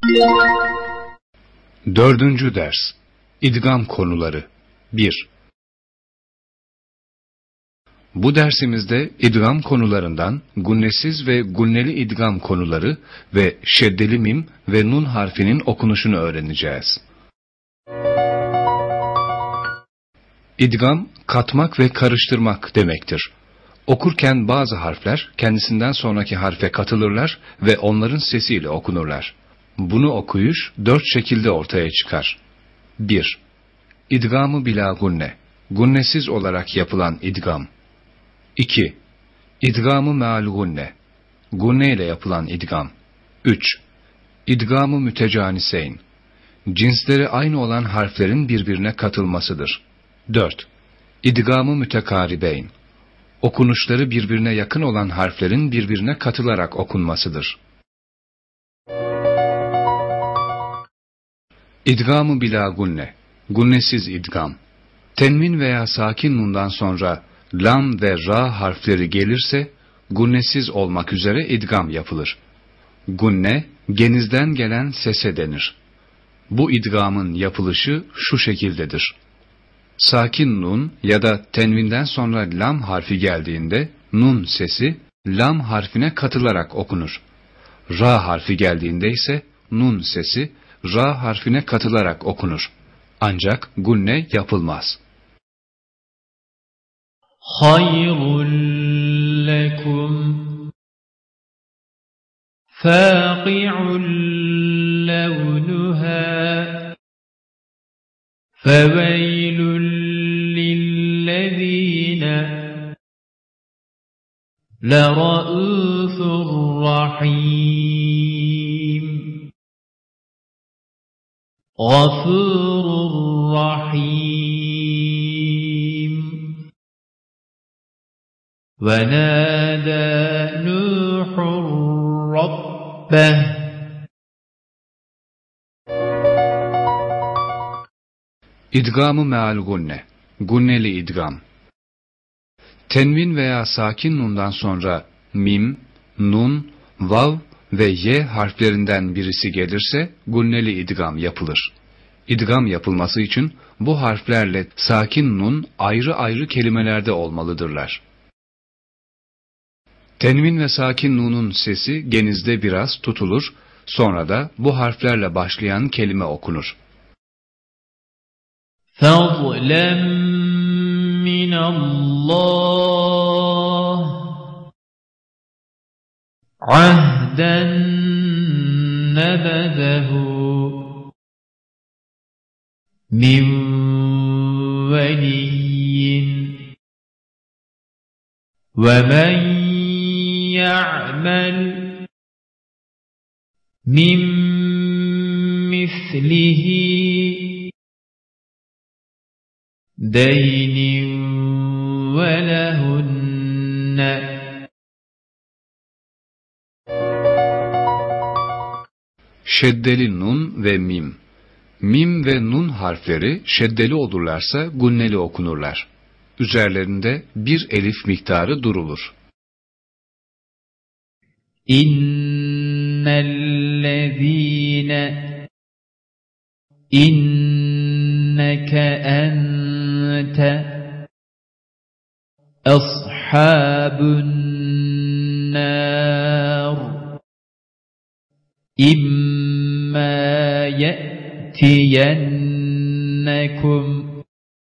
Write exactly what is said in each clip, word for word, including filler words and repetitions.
Dördüncü ders. İdgam konuları. bir. Bu dersimizde idgam konularından gunnesiz ve gunneli idgam konuları ve şeddeli mim ve nun harfinin okunuşunu öğreneceğiz. İdgam, katmak ve karıştırmak demektir. Okurken bazı harfler kendisinden sonraki harfe katılırlar ve onların sesiyle okunurlar. Bunu okuyuş dört şekilde ortaya çıkar. bir. İdgamı bila gunne, gunnesiz olarak yapılan idgam. iki. İdgamı meal gunne, gunne ile yapılan idgam. üç. İdgamı mütecaniseyn, cinsleri aynı olan harflerin birbirine katılmasıdır. dört. İdgamı mütekaribeyn, okunuşları birbirine yakın olan harflerin birbirine katılarak okunmasıdır. İdgamı bila gunne, gunnesiz idgam. Tenvin veya sakin nundan sonra lam ve ra harfleri gelirse, gunnesiz olmak üzere idgam yapılır. Gunne, genizden gelen sese denir. Bu idgamın yapılışı şu şekildedir. Sakin nun ya da tenvinden sonra lam harfi geldiğinde, nun sesi lam harfine katılarak okunur. Ra harfi geldiğinde ise, nun sesi ra harfine katılarak okunur. Ancak gunne yapılmaz. Hayrun lekum fâqi'un levnuhâ feveylun lillezîne lera'ûfur rahîm gafurur rahîm ve nâdâ Nuhur rabbeh. İdgamı meal gunne, gunneli idgam. Tenvin veya sakin nundan sonra mim, nun, vav ve ye harflerinden birisi gelirse gunneli idgam yapılır. İdgam yapılması için bu harflerle sakin nun ayrı ayrı kelimelerde olmalıdırlar. Tenvin ve sakin nunun sesi genizde biraz tutulur, sonra da bu harflerle başlayan kelime okunur. فَضْلًا مِّنَ اللّٰهِ عَهْدًا نَبَذَهُ مِنْ وَلِيٍّ وَمَنْ يَعْمَلْ مِنْ مِثْلِهِ دَيْنٍ وَلَهُنَّ Şeddeli nun ve mim. Mim ve nun harfleri şeddeli olurlarsa gunneli okunurlar. Üzerlerinde bir elif miktarı durulur. İnnellezîne inneke ente ashabun nar imma ye'tiyennekum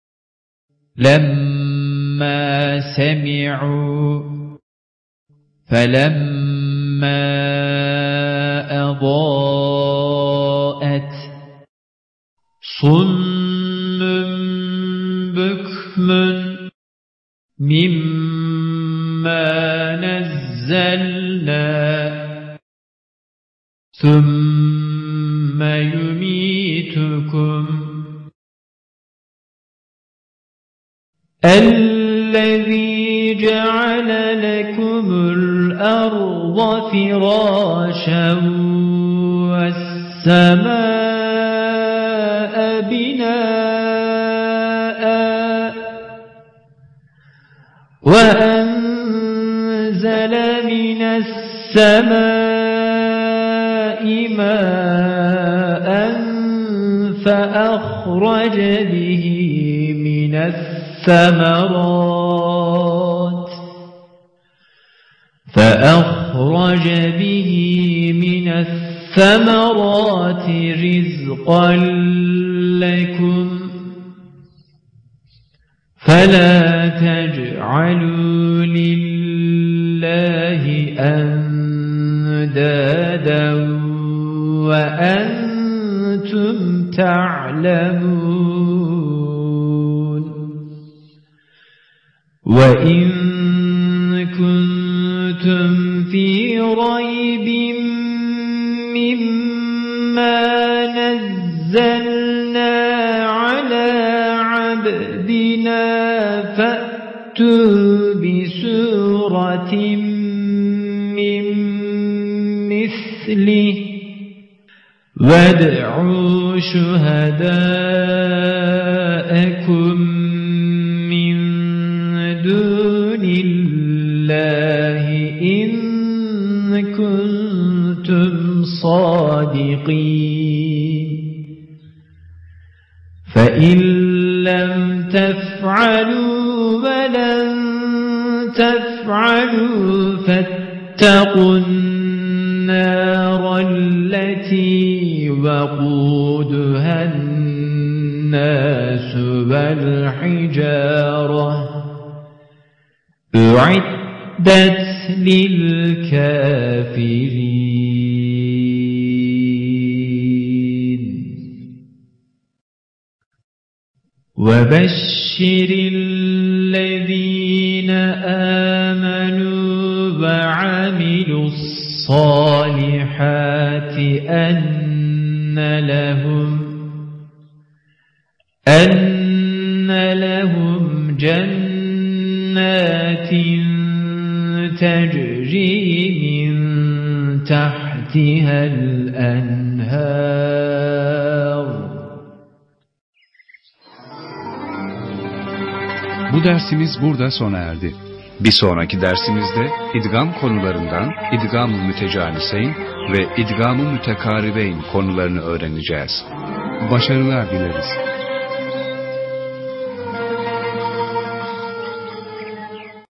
lemma semi'u فَلَمَّا أَضَاءَتْ صُمٌّ بُكْمٌ مِّمَّا نَزَّلْنَا ثُمَّ يُمِيتُكُمْ الَّذِي جَعَلَ لَكُمُ الْأَرْضَ فِرَاشًا وَالسَّمَاءَ بِنَاءً وَأَنزَلَ مِنَ السَّمَاءِ ماء فأخرج به من الثمرات فأخرج به من الثمرات رزقا لكم فلا تجعلوا لله أندادا وأنتم تعلمون وإن كنتم في ريب مما نزلنا على عبدنا فأتوا بسورة من مثله وادعوا شهداءكم من دون الله إن كنتم صادقين فإن لم تفعلوا ولن تفعلوا فاتقوا النار التي وقودها الناس والحجارة أعدت للكافرين وبشر الذين آمنوا وعملوا الصالحات أن لهم أن لهم جنات تجري من تحتها الأنهار. Bu dersimiz burada sona erdi. Bir sonraki dersimizde idgam konularından idgam-ı mütecaniseyn ve idgam-ı mütekaribeyn konularını öğreneceğiz. Başarılar dileriz.